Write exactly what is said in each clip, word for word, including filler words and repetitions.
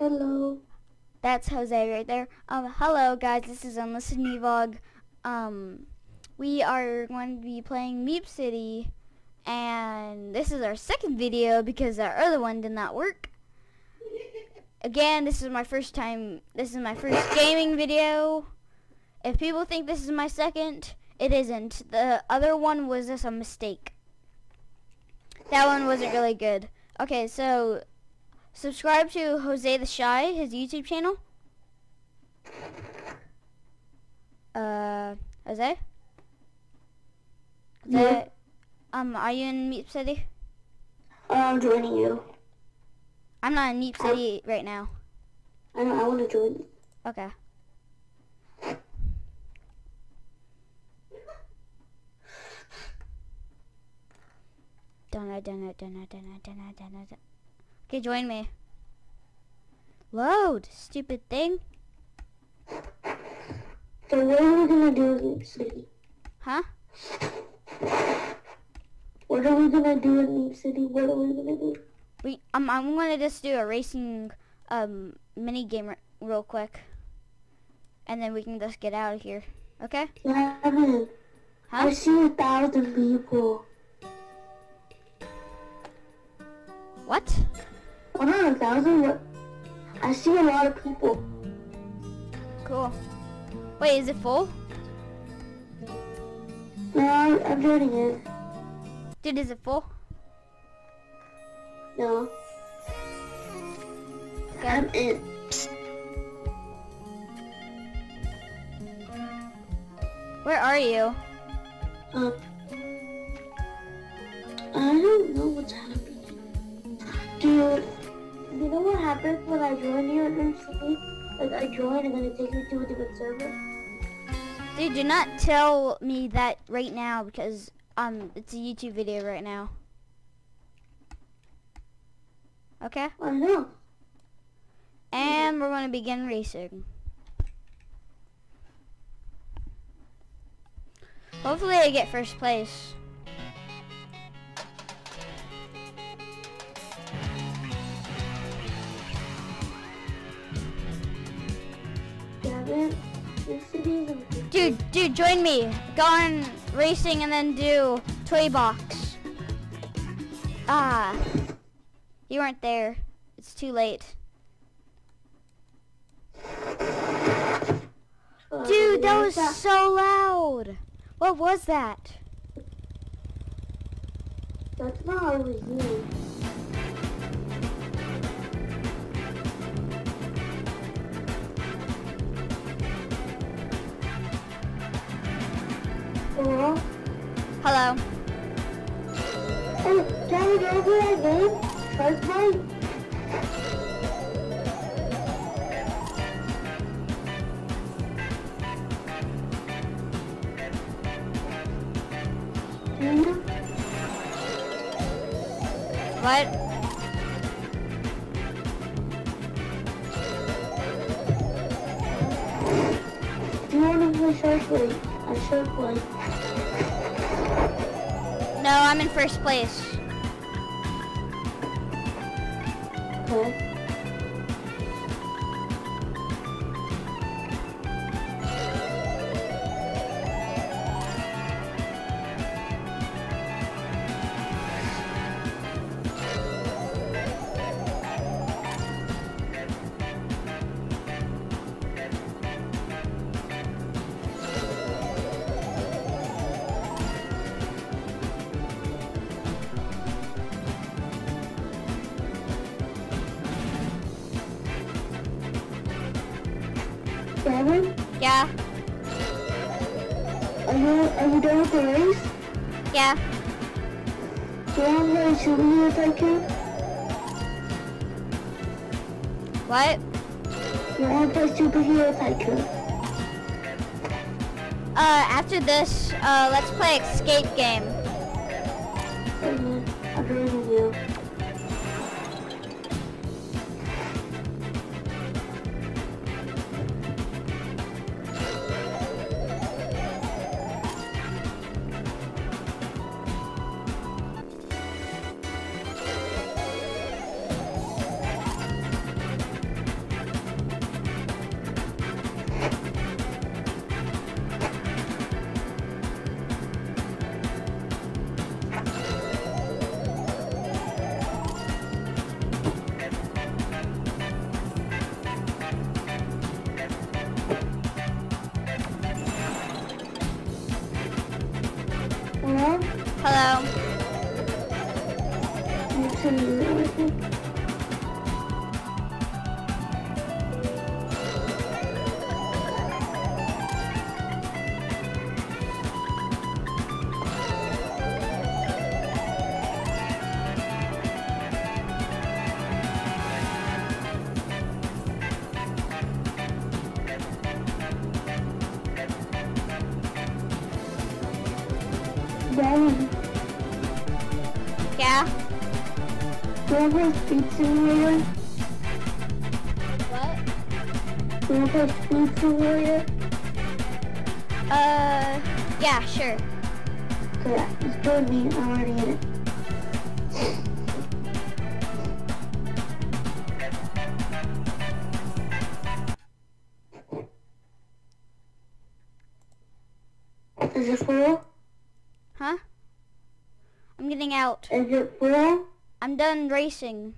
Hello. That's Jose right there. Um, hello guys, this is Unlisted Me Vlog. Um, we are going to be playing Meep City, and this is our second video because our other one did not work. Again, this is my first time, this is my first gaming video. If people think this is my second, it isn't. The other one was just a mistake. That one wasn't really good. Okay, so subscribe to Jose the Shy, his YouTube channel. Uh, Jose? Jose? Yeah. Um, are you in Meep City? I'm joining you. I'm not in Meep City right now. I know, I want to join you. Okay. Donna, Donna, Donna, Donna, Donna, Donna. Okay, join me. Load, stupid thing. So what are we gonna do in Meep City? Huh? What are we gonna do in Meep City? What are we gonna do? We, um, I'm gonna just do a racing, um, mini game r real quick, and then we can just get out of here. Okay? Kevin, Huh? I see a thousand people. What? Well, not a thousand, but I see a lot of people. Cool. Wait, is it full? No, I'm, I'm joining in. Dude, is it full? No, Okay. I'm in. Where are you? Um, I don't know what's happening. Dude, you know what happens when I join you in Meep City? Like, I join and then it takes me to a different server. Dude, do not tell me that right now because um, it's a YouTube video right now. Okay? I know. And we're gonna begin racing. Hopefully I get first place. Gavin, Meep City is a Dude, dude, join me. Go on racing and then do toy box. Ah, you weren't there. It's too late. Uh, Dude, that what was is so loud. What was that? That's not how it was used. Hello? Hello. Hey, can we go for that game? Shark Bite? Hmm? What? Do you want to play Shark Bite? I Shark Bite. No, I'm in first place. Okay. Gavin, Yeah, are you, are you done with the race? yeah. Do you want to play Superhero Tycoon? What? You want to play Superhero Tycoon? Uh, after this, uh, let's play escape game. Okay, I'm joining you. to me, I think. Daddy, Yeah? do you ever Speed Simulator? What? Do you ever Speed Simulator? Uh, yeah, sure. Okay, just join me. I'm already in it. Is it full? Huh? I'm getting out. Is it full? I'm done racing.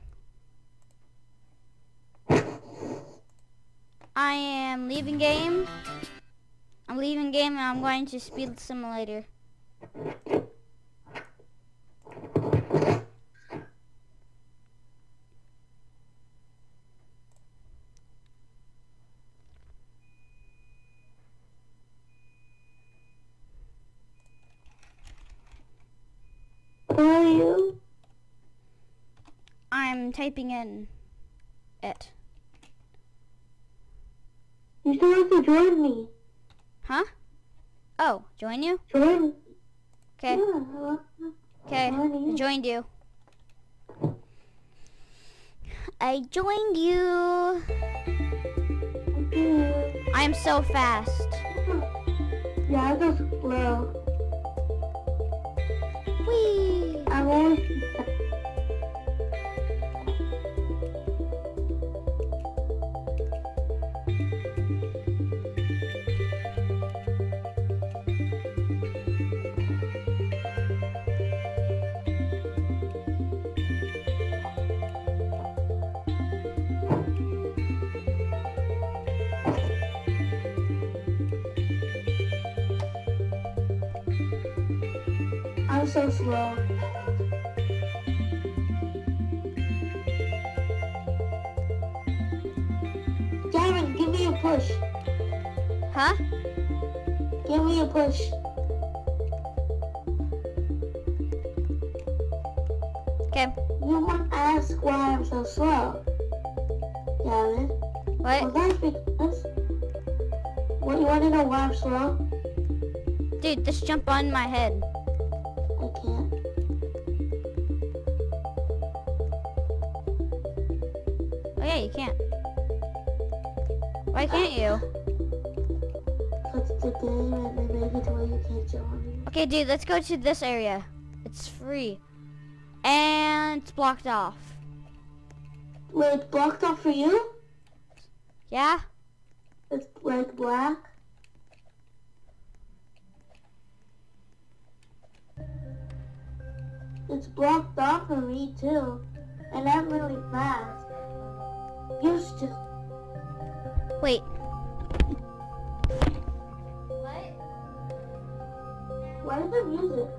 I am leaving game. I'm leaving game and I'm going to Speed Simulator. Who are you? I'm typing in it. You still have to join me. Huh? Oh, join you? Join me. Okay. Yeah, Okay, I joined you. I joined you. okay. I am so fast. Yeah, I go slow. Whee! I'm always I'm so slow. Gavin, give me a push. Huh? Give me a push. Okay. You want to ask why I'm so slow. Gavin. Well, What? that's because... What, you want to know why I'm slow? Dude, just jump on my head. I can't. Oh yeah, you can't. Why can't you? Because it's a game and they make it to where you can't jump on me. Okay, dude, let's go to this area. It's free. And it's blocked off. Wait, it's blocked off for you? Yeah? It's like black? It's blocked off for me too. And I'm really fast. Used to. Wait. Why is there music?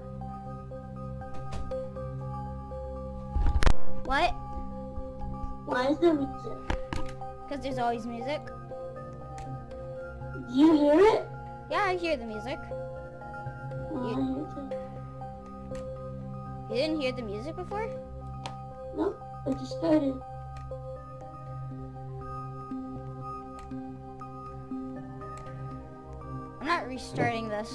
What? Why is there music? Because there's always music. Do you hear it? Yeah, I hear the music. Oh, I hear it too. You didn't hear the music before? No, I just started. I'm not restarting this.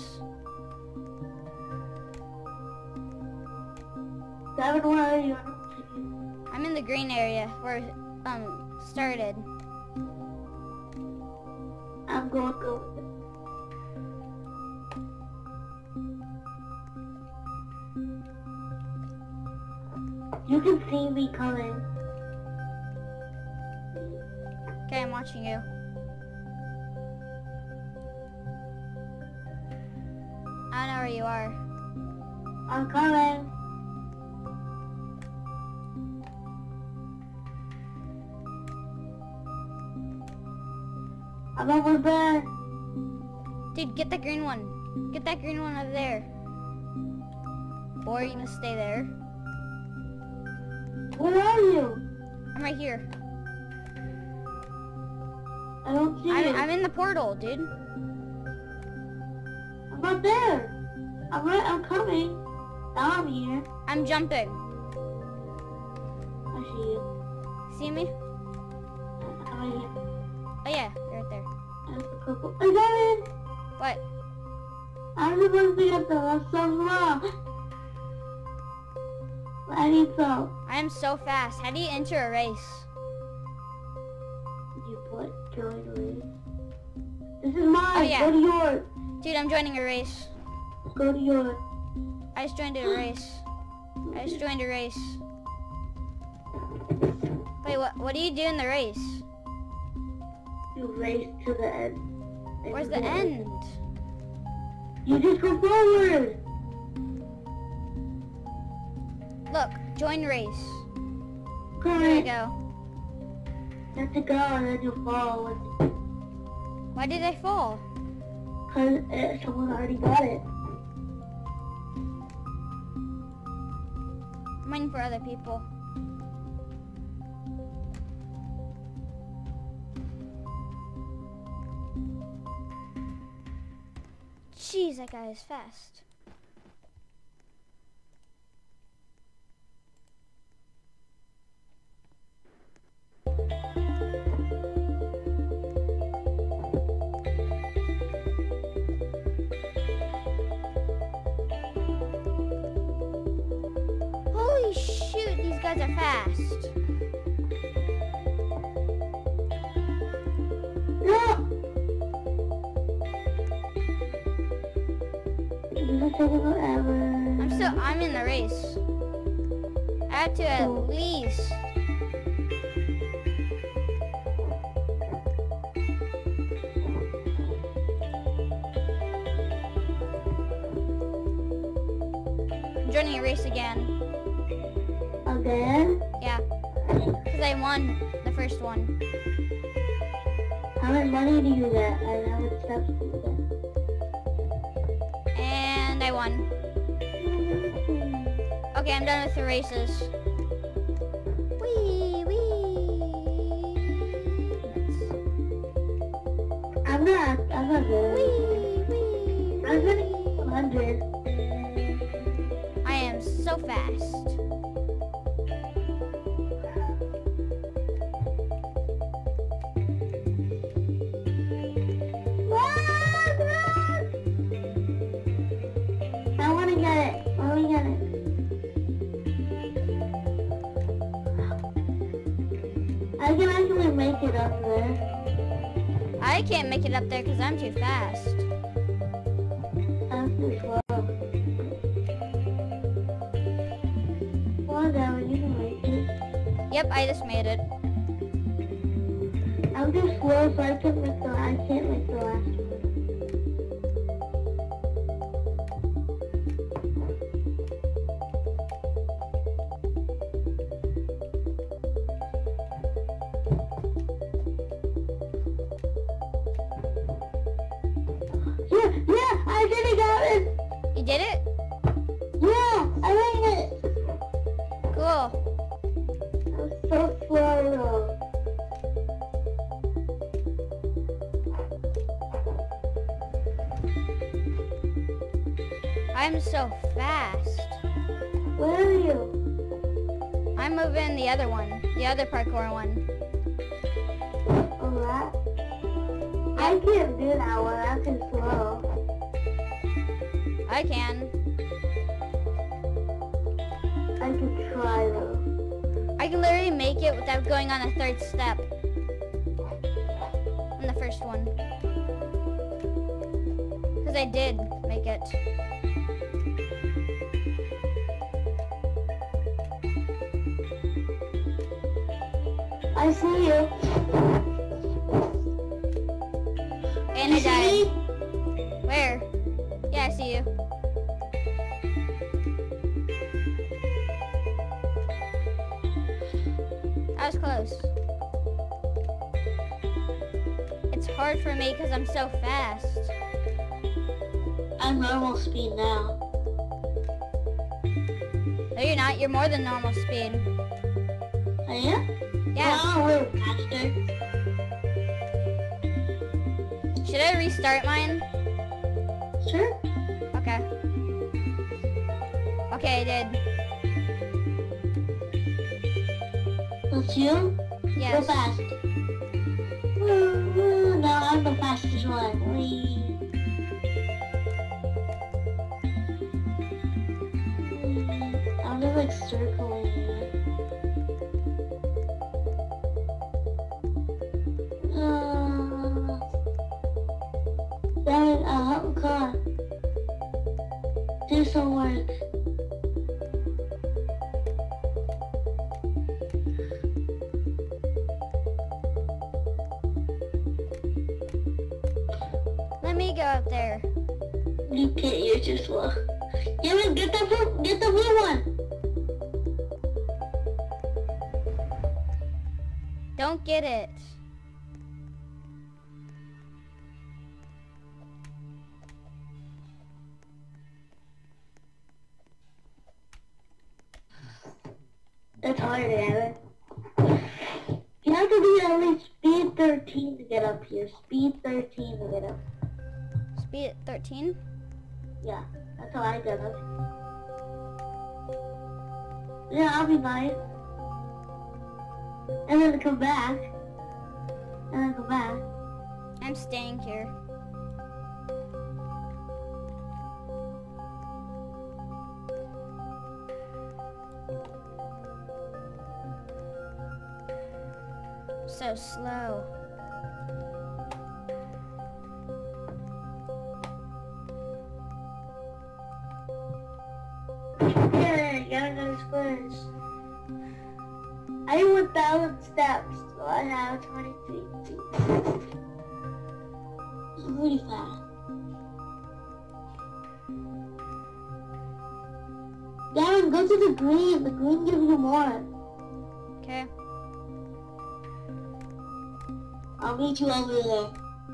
Gavin, where are you? I'm in the green area where it um started. I'm going to go with it. You can see me coming. Okay, I'm watching you. I know where you are. I'm coming. I'm over there. Dude, get the green one. Get that green one over there. Or are you gonna stay there? Where are you? I'm right here. I don't see I'm, you. I'm in the portal, dude. I'm not there. I'm right. I'm coming. Now I'm here. I'm jumping. I see you. See me? I'm right here. Oh yeah, you're right there. That's the purple. I got it. What? I'm supposed to get them. I'm so slow. I need some. I am so fast. How do you enter a race? You put join race. This is mine. Oh, yeah. Go to yours. Dude, I'm joining a race. Go to yours. I just joined a race. I just joined a race. Wait, what? What do you do in the race? You race to the end. And Where's you the get end? it. You just go forward. Look, join race. Come There you on. go. You have to go and then you fall. Why did I fall? Because uh, someone already got it. I'm waiting for other people. Jeez, that guy is fast. Holy shoot, these guys are fast. No! This is taking forever. I'm still, I'm in the race. I have to at Cool. least. I'm joining a race again. Again? Yeah, because I won the first one. How much money do you get? And how much steps do you And I won. get? Okay, I'm done with the races. Wee, wee. I'm not, I'm not good. Wee, wee. I'm getting one hundred. I am so fast. I want to get it. I want to get it. I can actually make it up there. I can't make it up there because I'm too fast. I'm too slow. Come on down, you can make it. Yep, I just made it. I'm too slow, so I can't make the. I can't make the last one. Yeah, yeah, I did it, Gavin. You did it? Yeah, I made it. Cool. I'm so slow though. I'm so fast. Where are you? I'm moving the other one, the other parkour one. Oh, that? I can't do that one. I'm too slow. I can. I can try though. I can literally make it without going on a third step. On the first one. Because I did make it. I see you. And You I see died. me? Where? Yeah, I see you. That was close. It's hard for me because I'm so fast. I'm normal speed now. No, you're not. You're more than normal speed. I am? Yeah. Oh, we're faster. Should I restart mine? Sure. Okay. Okay, I did. That's you? Yes. Go fast. Ooh, no, I'm the fastest one. Whee. I'm just like circling it. Uh, Darren, uh, help car. Do some work. Let me go up there. You can't use your slow. Darren, get the blue, get the blue one. Don't get it. It's hard, Darren. You have to be at least speed thirteen to get up here. Speed thirteen to get up. Speed at thirteen? Yeah, that's how I get up. Yeah, I'll be nice. And then come back. And then come back. I'm staying here. So slow. Yeah, you gotta go first. I have one thousand steps, so I have twenty-three feet. I'm really fast. Darren, go to the green. The green gives you more. Okay. I'll meet you over there.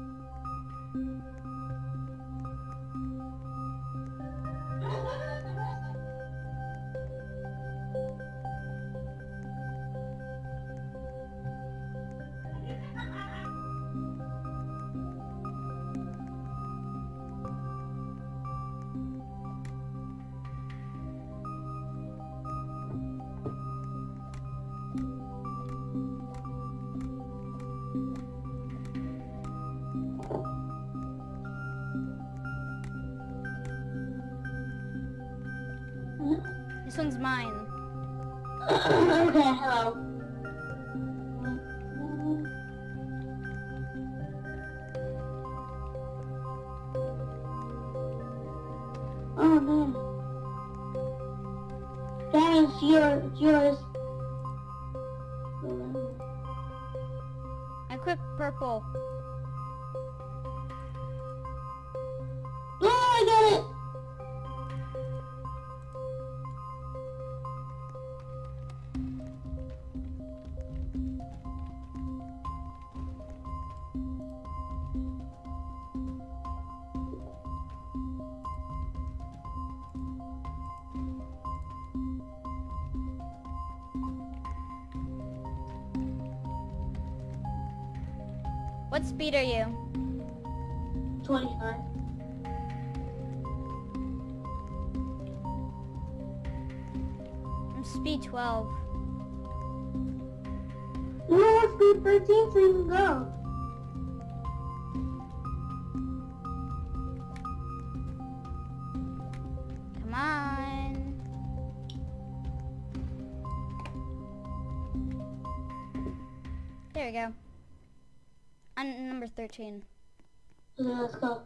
This one's mine. Okay, hello. Oh no. Darren, it's yours. It's yours. I clicked purple. Oh, I got it. What speed are you? twenty-five. I'm speed twelve. You know speed thirteen so you can go. Come on. There we go. I'm number thirteen. Okay, let's go.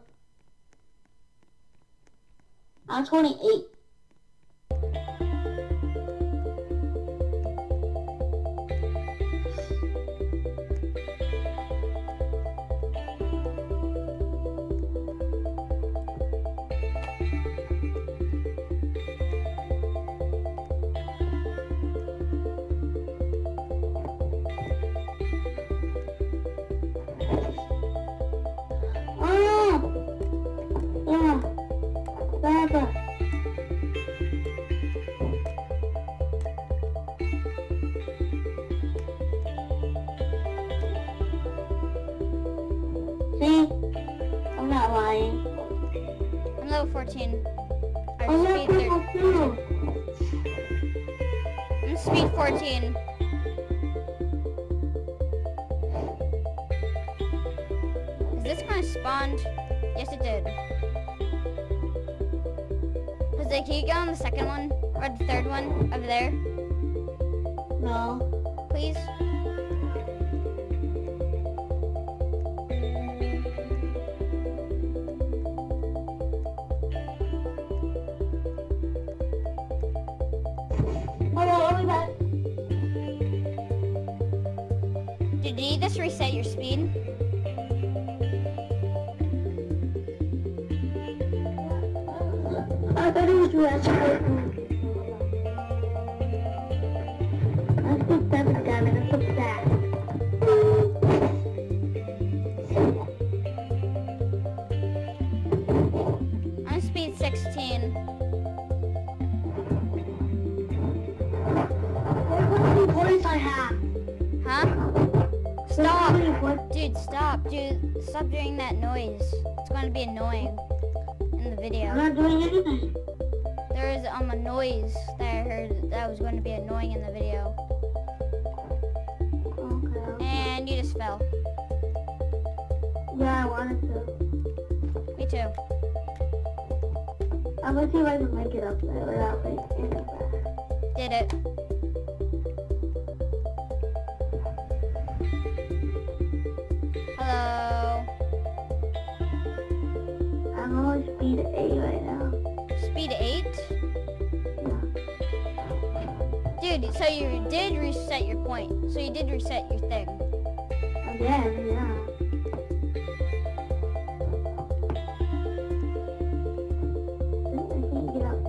I'm twenty-eight. lying. I'm level fourteen. Or I'm speed not level two. I'm speed fourteen. Is this gonna spawn? Yes, it did. Jose, can you get on the second one? Or the third one? Over there? No. Please? Hold on, I'll be back. Did you just reset your speed? I thought it was rest. I took seven damage. I took that. I'm speed sixteen. Look how many points I have. Huh? Look how Stop! many points. Dude, stop. Dude, stop doing that noise. It's going to be annoying in the I'm video. not doing anything. There was um, a noise that I heard that was going to be annoying in the video. Okay. And you just fell. Yeah, I wanted to. Me too. I'm gonna see if I can make it up there without like getting back. Did it. Hello. I'm only speed eight right now. Speed eight? Yeah. Dude, so you did reset your point. So you did reset your thing. Again, yeah. I can't get up.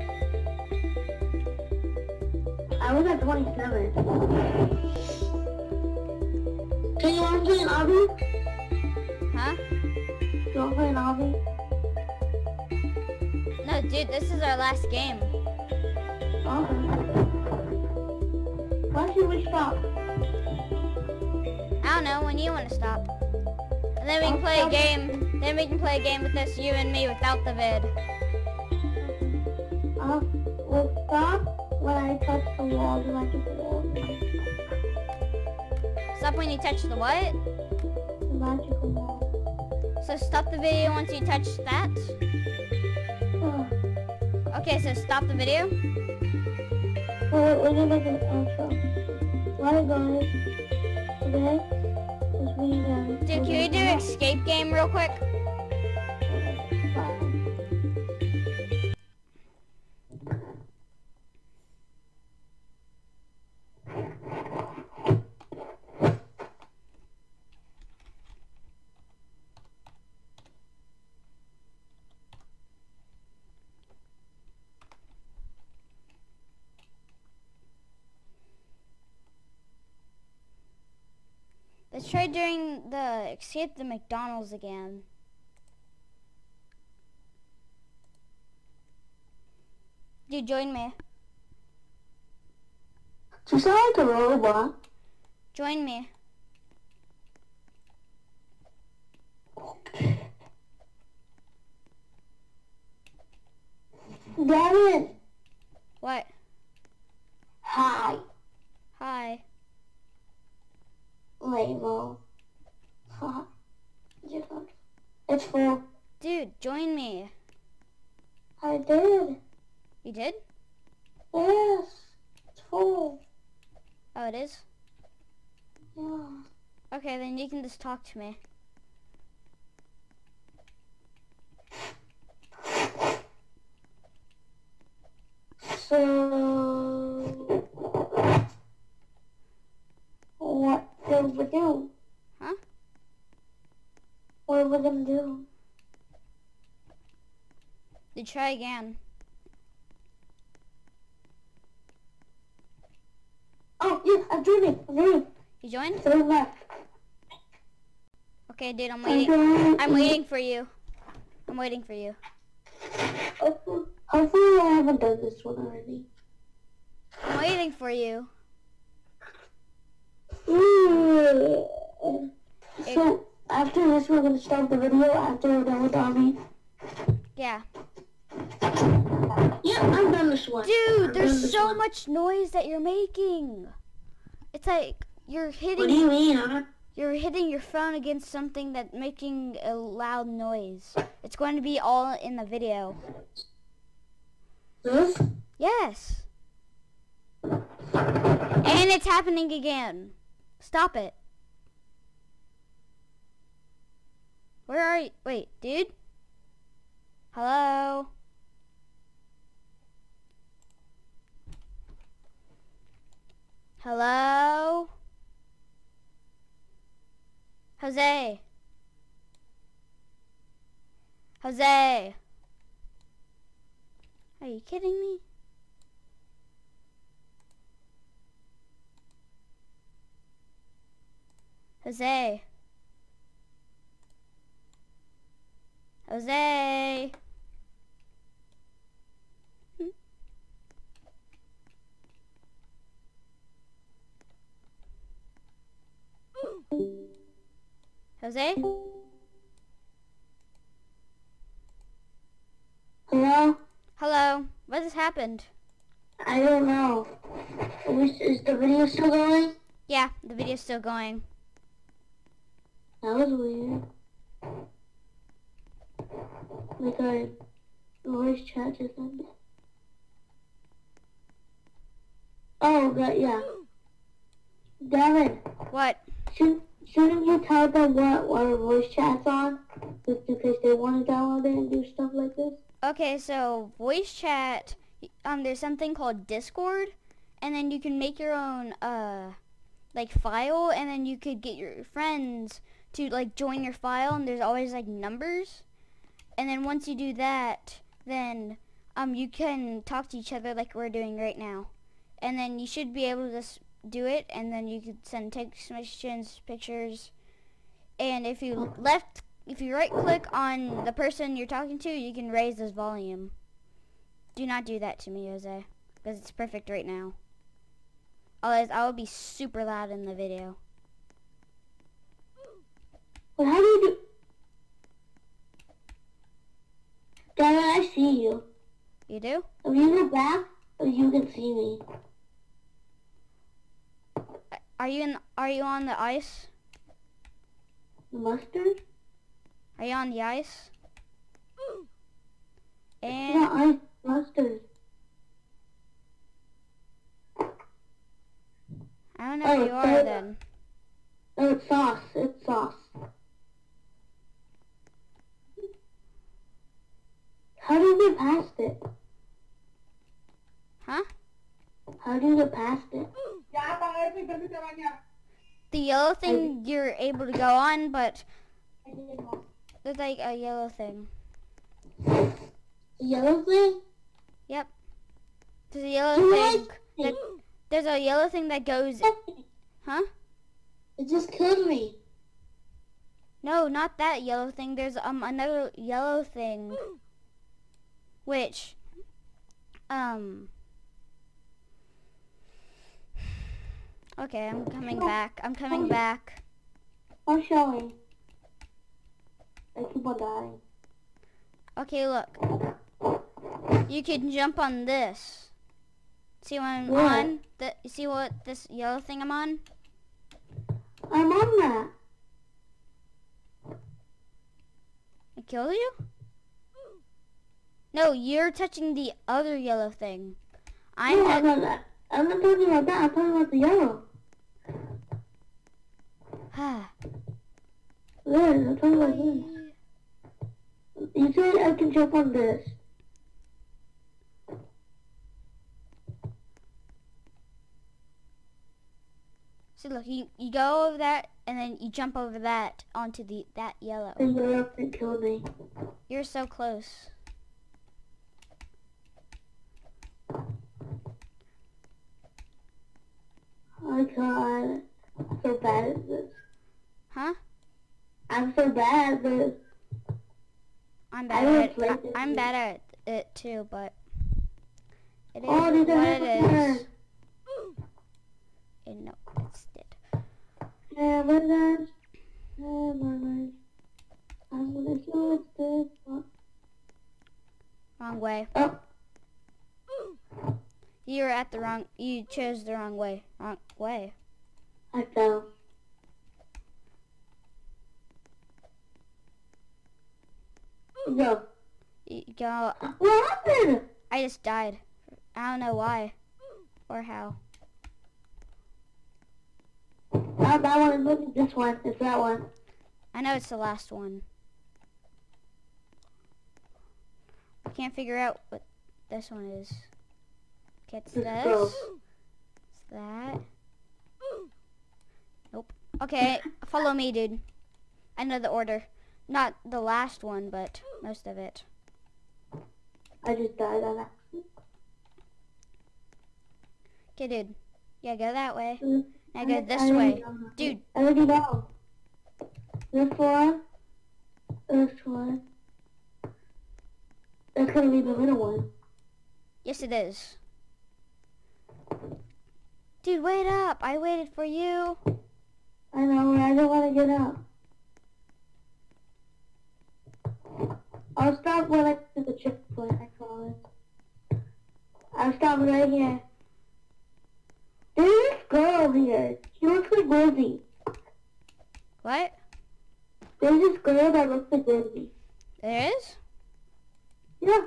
I was at twenty-seven. Can you want to play an obby? Huh? You want to play an obby? No, dude, this is our last game. Okay. Why should we stop? I don't know, when you want to stop. And then we can play a game. Then we can play a game with this, you and me, without the vid. Uh, we'll stop when I touch the wall, the magical wall. Stop when you touch the what? The magical wall. So stop the video once you touch that? Oh. Okay, so stop the video. Well, we're gonna make an outro. Bye guys. Today is we um. Dude, can we do an escape game real quick? Bye. Let's try doing the escape the McDonald's again. Dude, join me. You sound like a robot. Join me. Darren. What? Hi. Hi. Label. Haha. It's full. Dude, join me. I did. You did? Yes. It's full. Oh, it is? Yeah. Okay, then you can just talk to me. So, what do we do? Huh? What are we gonna do? You try again. Oh, yeah, I'm joining. I'm joining. You joined? Third left. Okay, dude, I'm I'm waiting. joining. I'm waiting for you. I'm waiting for you. Hopefully, hopefully I haven't done this one already. I'm waiting for you. So, After this, we're gonna start the video after we're done with the army. Yeah. Yeah, I'm done this one. Dude, I'm there's so one. much noise that you're making. It's like you're hitting. What do you mean? I'm not... You're hitting your phone against something that's making a loud noise. It's going to be all in the video. This? Yes. And it's happening again. Stop it. Where are you? Wait, dude? Hello? Hello? Jose? Jose? Are you kidding me? Jose? Jose? Hmm? Jose? Hello? Hello? What has happened? I don't know. Is, is the video still going? Yeah, the video's still going. That was weird. Like our voice chat just ended. Oh, that, yeah. Devin, What? should, shouldn't you tell them what, what our voice chat's on? Just in case they want to download it and do stuff like this? Okay, so voice chat, um, there's something called Discord, and then you can make your own, uh, like, file, and then you could get your friends to, like, join your file, and there's always, like, numbers. And then once you do that, then, um, you can talk to each other like we're doing right now. And then you should be able to just do it, and then you could send text messages, pictures, and if you left, if you right click on the person you're talking to, you can raise this volume. Do not do that to me, Jose, because it's perfect right now. Otherwise, I will be super loud in the video. But how do you do... Devin, I see you. You do? If you go back, you can see me. Are you in? Are you on the ice? The mustard? Are you on the ice? And Yeah, I mustard. I don't know Oh, where you are so- then. Oh, it's sauce. It's sauce. How do you get past it? Huh? How do you get past it? The yellow thing you're able to go on, but there's like a yellow thing. The yellow thing? Yep. There's a yellow You thing. like That, me. there's a yellow thing that goes. Huh? It just killed me. No, not that yellow thing. There's um another yellow thing, which um. Okay, I'm coming back. I'm coming back. I'm showing. I keep on dying. Okay, look. You can jump on this. See what I'm What? on? The, you see what this yellow thing I'm on? I'm on that. It killed you? No, you're touching the other yellow thing. I'm No, tou- I'm not that. I'm not talking about that. I'm talking about the yellow. This. I'm talking about this. You said I can jump on this. So look, you, you go over that, and then you jump over that onto the that yellow. The yellow thing killed me. You're so close. Oh god. I'm so bad at this. Huh? I'm so bad at this. I'm I bad don't at play it. this I, I'm game. bad at it too, but it is Oh, there's a what it hammer. is. And no, it's dead. Yeah, but then... I'm gonna use this one. Wrong way. Oh, You're at the wrong, you chose the wrong way. Wrong way. I fell. Go. You go. What happened? I just died. I don't know why or how. Not that one. Look at this one. It's that one. I know it's the last one. I can't figure out what this one is. Okay, it's Let's this. go. It's that. Nope. Okay, follow me, dude. I know the order. Not the last one, but most of it. I just died on accident. Okay, dude. Yeah, go that way. Mm, Now go I- this I already way. know. Dude. I already know. This one. This one. That's gonna be the middle one. Yes, it is. Dude, wait up. I waited for you. I know, I don't want to get up. I'll stop when I get to the checkpoint, I promise. I'll stop right here. There's this girl here. She looks like Lizzie. What? There's this girl that looks like Lizzie. There is? Yeah,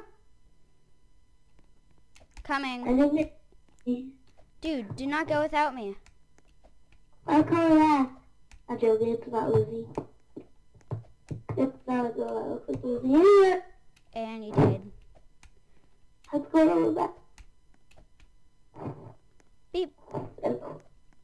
Coming. I think it... Dude, do not go without me. I'll come back. I'm joking, it's not Lizzie. It's not a girl that looks like Lizzie. Yeah. And you did. Let's go over back. Beep. Oh,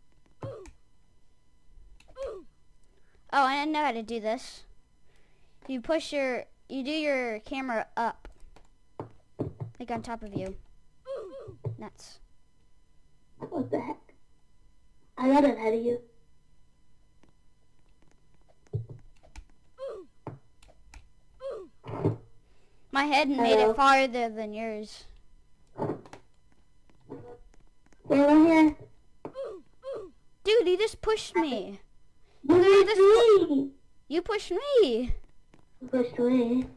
Oh, I know how to do this. You push your, you do your camera up. Like on top of you. Nuts. what the heck? I got ahead of you. My head made Hello. it farther than yours. Over here. Dude, you just pushed me. You at pushed this me. You pushed me. You pushed me.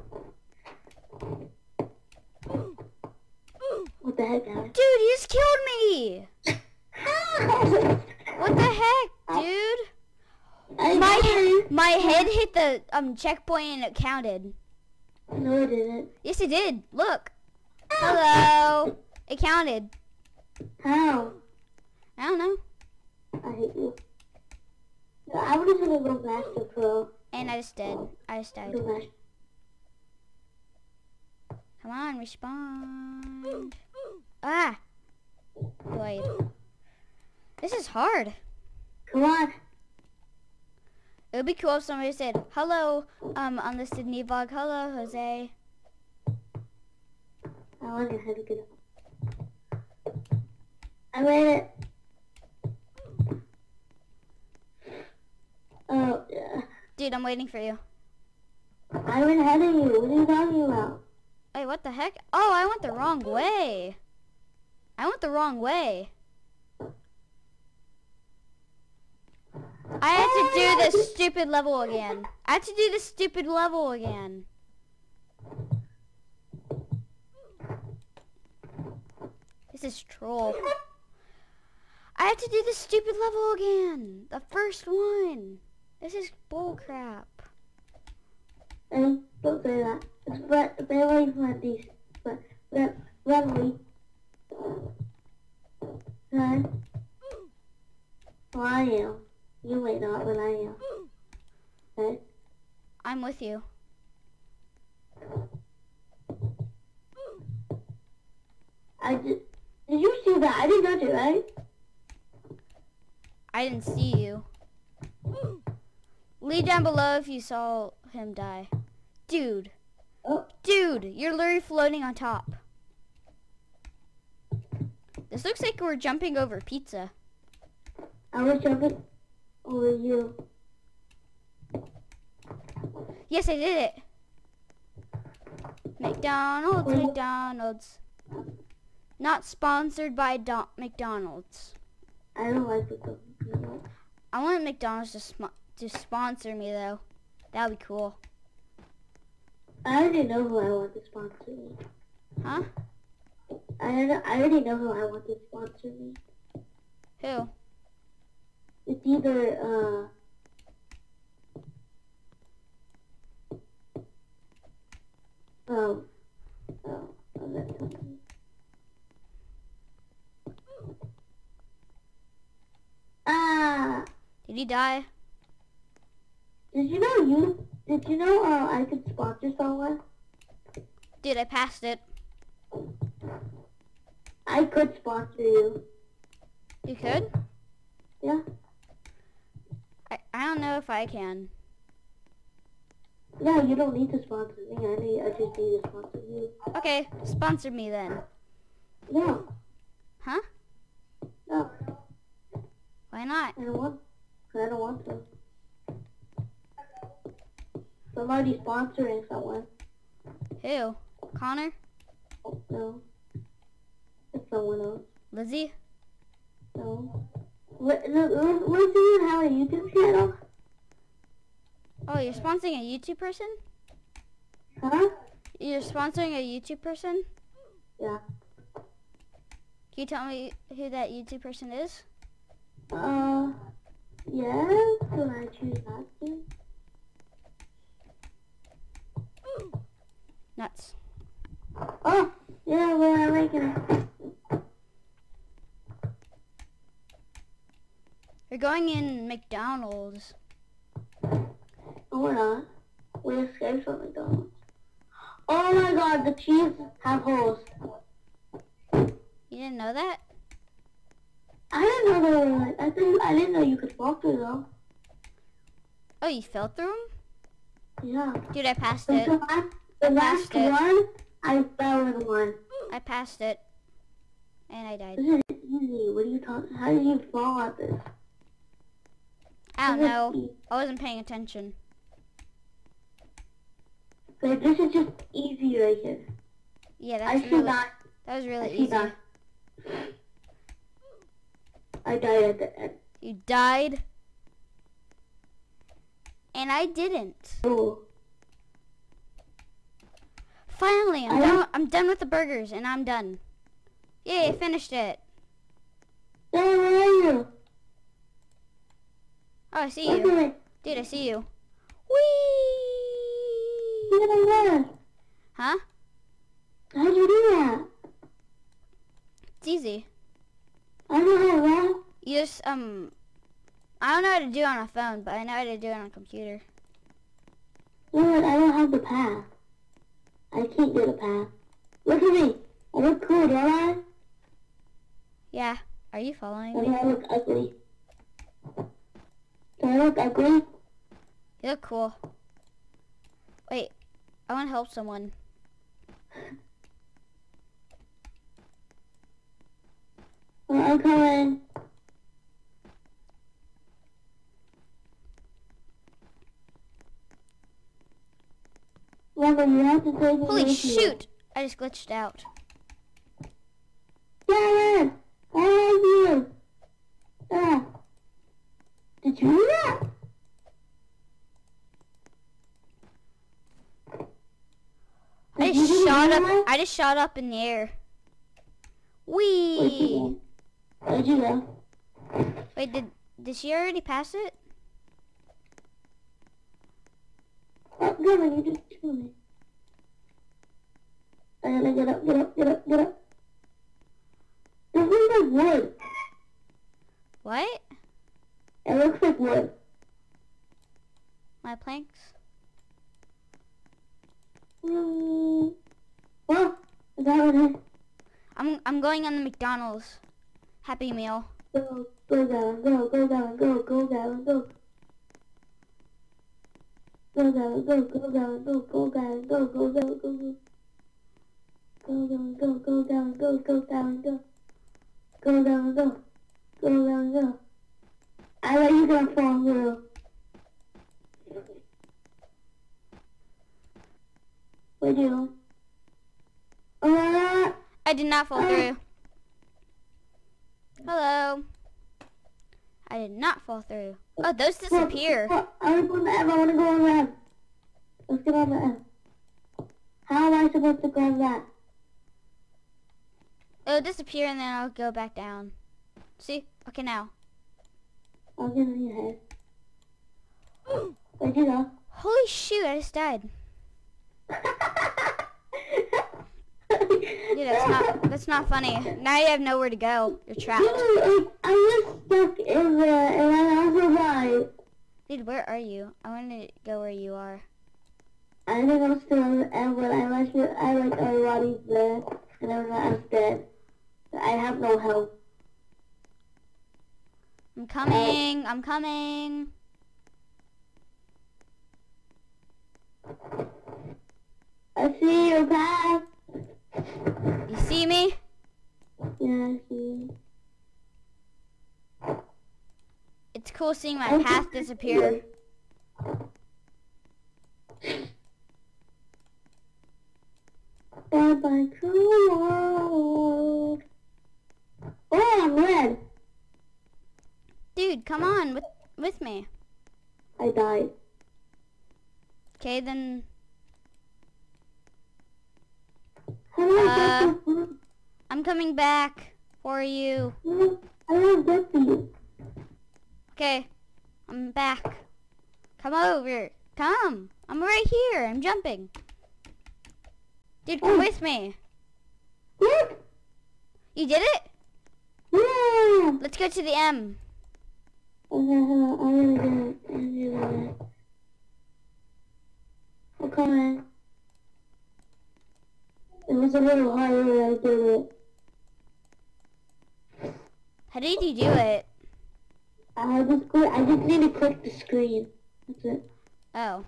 What the heck, guys? Dude, you just killed me. How? What the heck, dude? I My didn't. my head hit the um checkpoint and it counted. No, I didn't. Yes, it did. Look. Hello. It counted. How? I don't know. I hate you. No, I was gonna go Master Pro. And I just did. I just died. Go Master. Come on, respond. Ah. Void. This is hard. Come on. It would be cool if somebody said, hello, um, on the Sydney vlog. Hello, Jose. I wonder how to get up. I made it. Oh, yeah. Dude, I'm waiting for you. I went ahead of you. What are you talking about? Wait, what the heck? Oh, I went the wrong way. I went the wrong way. I had to do this stupid level again. I had to do this stupid level again. This is troll. I had to do this stupid level again. The first one. This is bullcrap. Hey, don't say that. It's but very friendly. But but friendly. Huh? Well, I am. You may not, but I am. Hey. I'm with you. I did. Did you see that? I didn't touch it, right? I didn't see you. Leave down below if you saw him die. Dude. Oh, Dude, you're literally floating on top. This looks like we're jumping over pizza. I was jumping over you. Yes, I did it. McDonald's, McDonald's. Not sponsored by Do- McDonald's. I don't like the cookie. I want McDonald's to, sm- to sponsor me though. That would be cool. I already know who I want to sponsor me. Huh? I already, I already know who I want to sponsor me. Who? It's either, uh... Um... Oh, oh, that's something. Ah! Did he die? Did you know you... Did you know uh, I could sponsor someone? Dude, I passed it. I could sponsor you. You could? Yeah? I, I don't know if I can. No, you don't need to sponsor me. I need. I just need to sponsor you. Okay, sponsor me then. No. Huh? No. Why not? I don't want. I don't want to. So I'm already sponsoring someone. Who? Connor? Oh, no. It's someone else. Lizzie? No. What? What do you have a YouTube channel? Oh, you're sponsoring a YouTube person? Huh? You're sponsoring a YouTube person? Yeah. Can you tell me who that YouTube person is? Uh, yes, but I choose not to. Nuts. Oh, yeah, well, I'm making it. You're going in McDonald's. No, we're not. We escaped from McDonald's. Oh my god, the cheese have holes. You didn't know that? I didn't know they were like, I think, I didn't know you could walk through them. Oh, you fell through them? Yeah. Dude, I passed The it. last, the last passed it. one, I fell in one. I passed it. And I died. This is easy. What are you talking? How did you fall at this? I don't This is know. easy. I wasn't paying attention. Like, this is just easy right here. Yeah, I that's should really, not. that was really I should easy. not. I died at the end. You died. And I didn't. Oh. Finally, I'm I done. don't- I'm done with the burgers, and I'm done. Yay, I finished it. Hey, where are you? Oh, I see Look you. at me. Dude, I see you. Look Whee! at that. Huh? How'd you do that? It's easy. I don't know how to run. You just, um... I don't know how to do it on a phone, but I know how to do it on a computer. Lord, I don't have the path. I can't get a path. Look at me. I look cool, don't I? Yeah. Are you following Or me? do I look ugly? Do I look ugly? You look cool. Wait. I want to help someone. Well, I'm coming. Remember, you have to take me Holy with you. shoot! I just glitched out. Darren! I love you! Ah. Did you do that? I Did you just do shot that? up. I just shot up in the air. Where'd you Whee! go? Where'd you go? Wait, did did she already pass it? Oh, come on, you just killed me. I gotta get up, get up, get up, get up. This looks like wood. What? It looks like wood. My planks? Mm. Well, is that what it is? I'm I'm going on the McDonald's Happy Meal. Go, go, Gavin, go, go, Gavin, go, go, Gavin, go. Go, Gavin, go, go, Gavin, go, go, Gavin, go, go, go, go, go. Go, Gavin, go, go, Gavin, go, go, Gavin, go. Go, Gavin, go. Go, Gavin, go. I let you go fall through. Where'd you go? Oh, I did not fall through. Hello. I did not fall through. Oh, those disappear. Well, I want to go on the M. I want to go on the M. Let's get on the M. How am I supposed to grab that? It'll disappear and then I'll go back down. See? Okay, now. I'll get in your head. Where'd you go? Holy shoot, I just died. Dude, that's not, that's not funny. Now you have nowhere to go. You're trapped. Dude, I was stuck in there and I also died. Dude, where are you? I want to go where you are. I think I'm still on the end when I like it. I like everybody's there, and I'm not as dead. I have no help. I'm coming. I'm coming. I see your path. You see me? Yeah, I see. It's cool seeing my path disappear. Bye bye, cruel world. Oh, I'm red. Dude, come on with with me. I died. Okay, then. How do I Uh, get to I'm coming back for you. you? I don't get to you. Okay, I'm back. Come over. Come. I'm right here. I'm jumping. Dude, come Oh. with me. What? You did it? Yeah. Let's go to the M. Okay, hold on. I'm gonna do it. I'm gonna do it. I'm coming. It was a little harder when I did it. How did you do it? I just click, I just need to click the screen. That's it. Oh.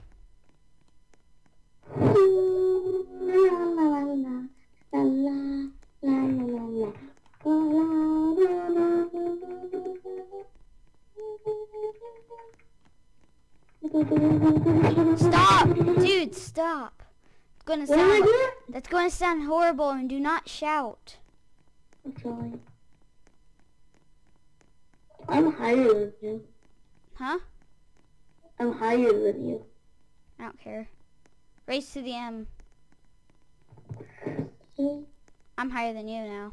Stop! Dude, stop. It's gonna What am I sound, doing? that's going to sound horrible, and do not shout. I'm sorry. I'm higher than you. Huh? I'm higher than you. I don't care. Race to the M. See? I'm higher than you now.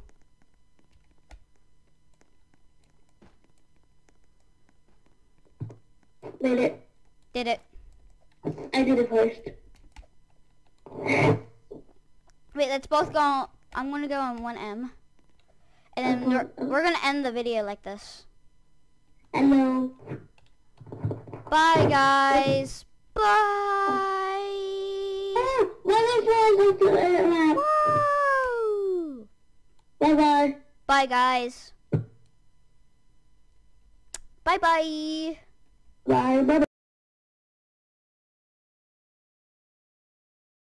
Made it. Did it. I did it first. Wait, let's both go. I'm going to go on one M. And then we're, we're going to end the video like this. Hello. Bye, guys. Bye. Ah, what is wrong with the Woo. Bye bye. Bye, guys. Bye-bye. Bye bye.